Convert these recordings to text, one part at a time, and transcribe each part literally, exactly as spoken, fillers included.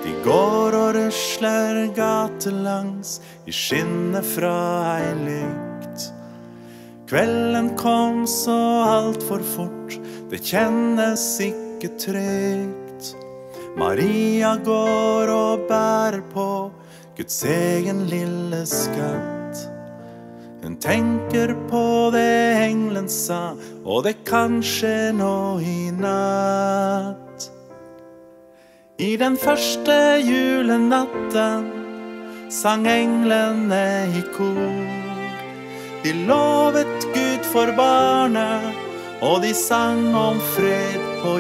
De går og rusler gatelangs I skinnet fra ei lykt. Kvelden kom så alt for fort, det kjennes ikke trygt. Maria går og bærer på Guds egen lille skatt. Hun tenker på det englen sa, og det kan skje nå I natt. I den første julenatten sang englene I kor. De lovet Gud for barnet, og de sang om fred på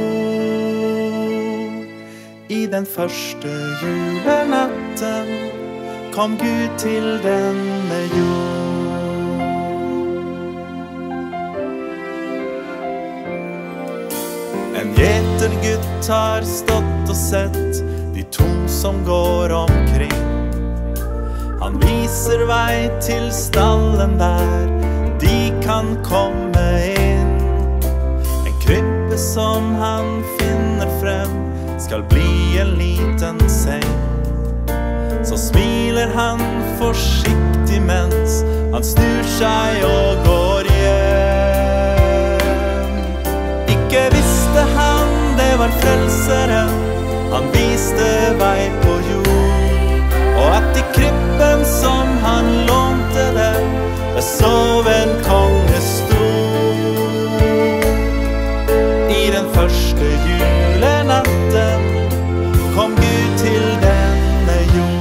jord. I den første julenatten kom Gud til denne jord. En gjetergutt har stått og sett de to som går omkring. Han viser vei til stallen der de kan komme inn. En krybbe som han finner frem skal bli en liten seng. Så smiler han forsiktig mens han snur seg og går hjem. Ikke visste han det var frelseren, han viste vei på jord. Og at I krybben som han lånte dem, det sov en kongestor. I den første julenatten kom Gud til denne jord.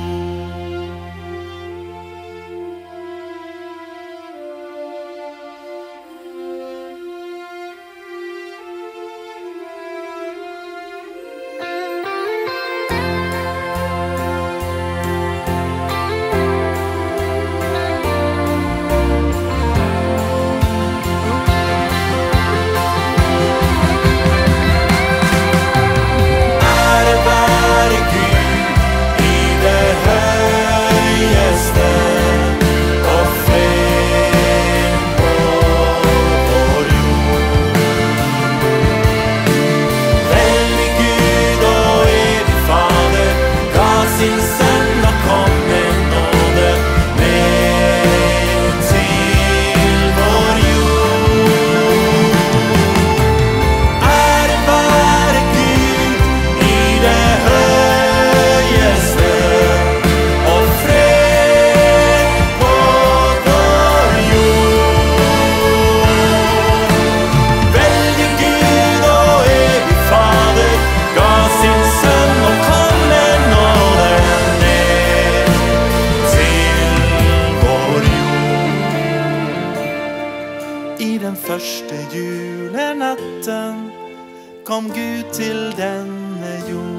I den første julenatten kom Gud til denne jord.